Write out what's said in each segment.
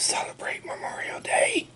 celebrate Memorial Day.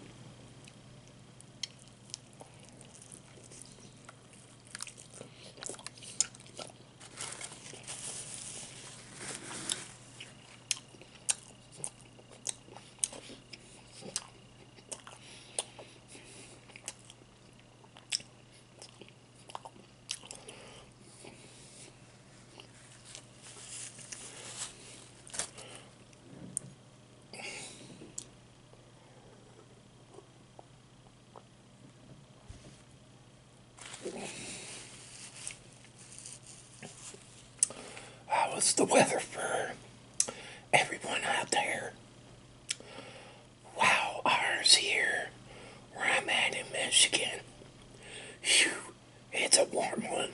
How was the weather for everyone out there? Wow, ours here, where I'm at in Michigan, phew, it's a warm one.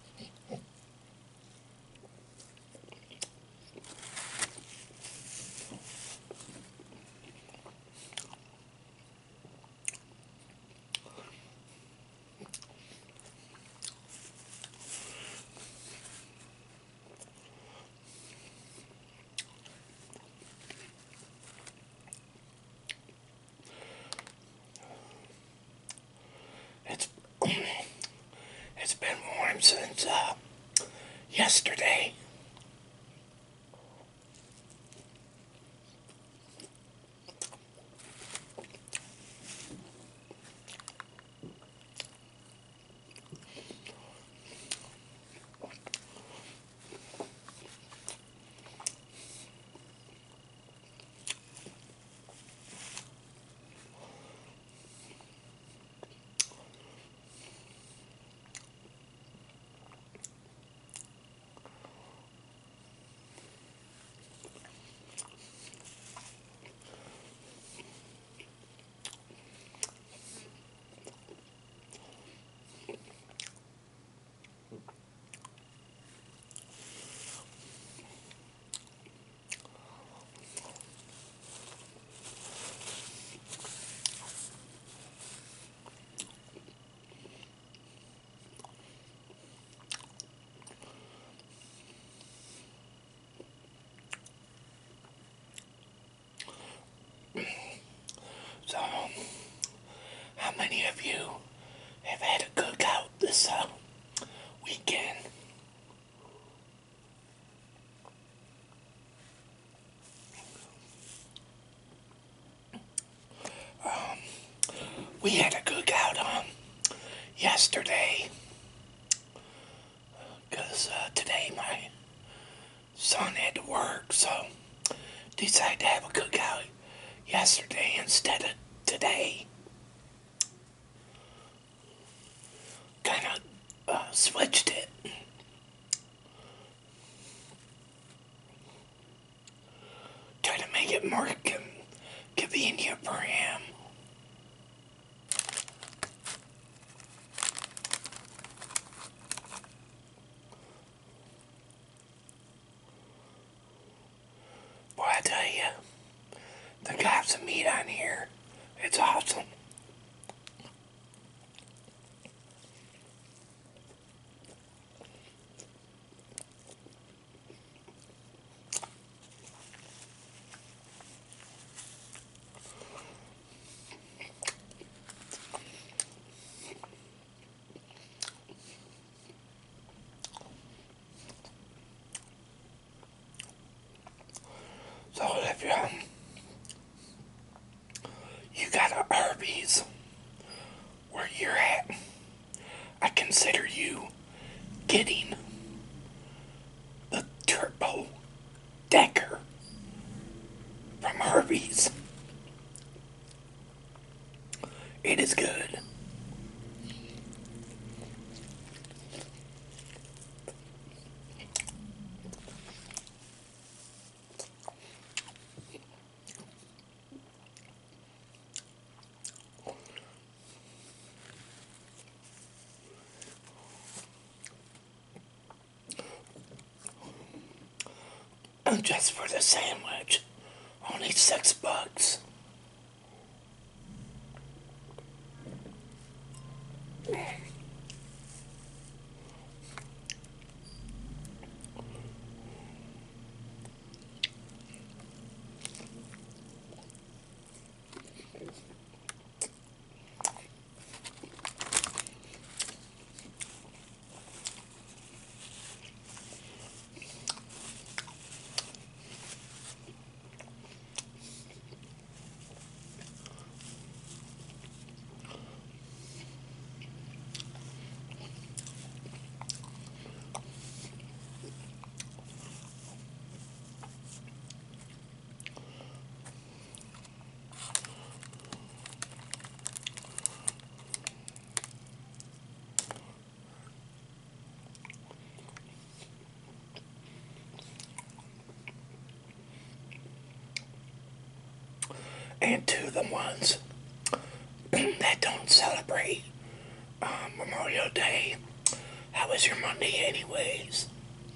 It's it's been warm since yesterday. So, how many of you have had a cookout this weekend? We had a cookout yesterday because today my son had to work, so decided to have a cookout yesterday instead of today. Kind of switched it. Try to make it more convenient for him. Boy, I tell you, the got some meat on here. It's awesome. So if you got a Arby's where you're at, I consider you getting the Turbo Decker from Arby's. It is good. Just for the sandwich, only $6. and to the ones that don't celebrate Memorial Day. How was your Monday, anyways?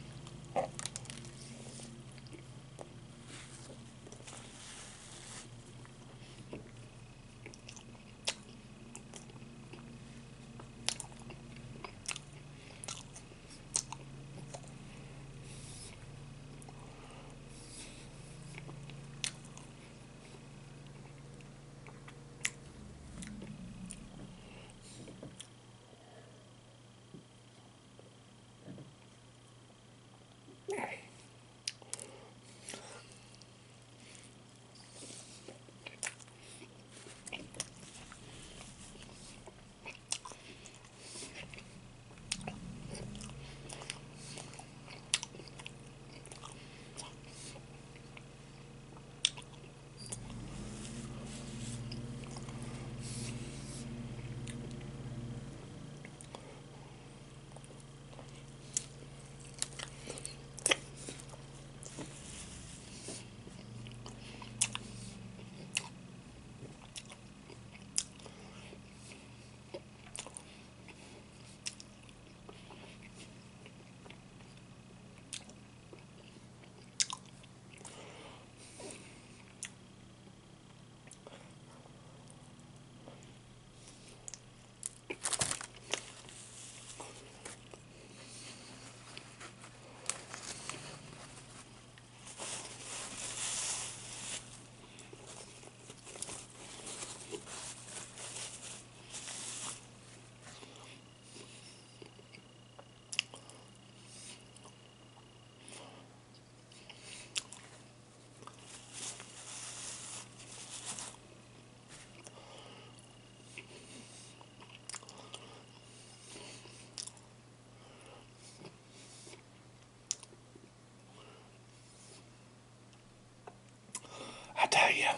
I tell you,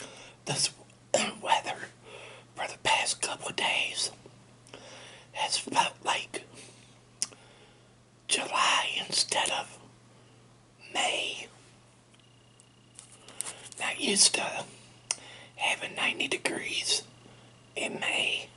this weather for the past couple of days has felt like July instead of May. Not used to having 90 degrees in May.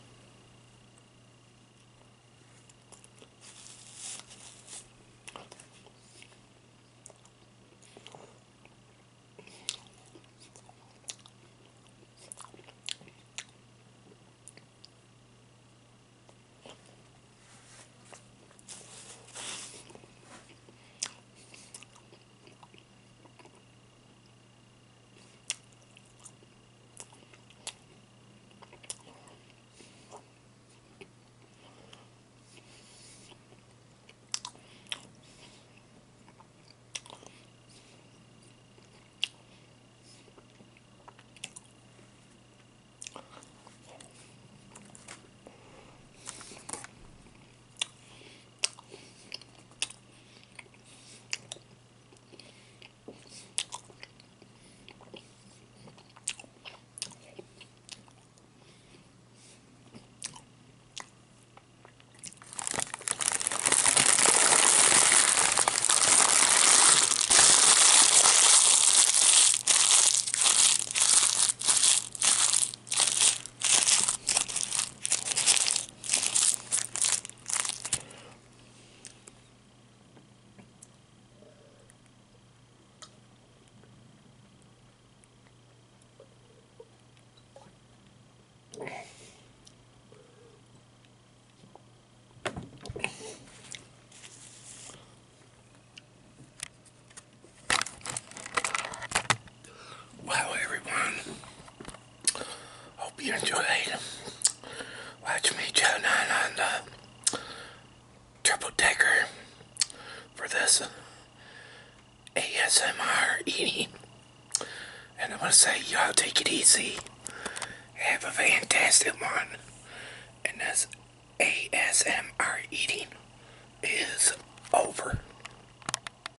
Well, everyone, hope you enjoyed. Watch me chow down on the triple decker for this ASMR eating. And I want to say, y'all take it easy. Have a fantastic one. And that's ASMR eating.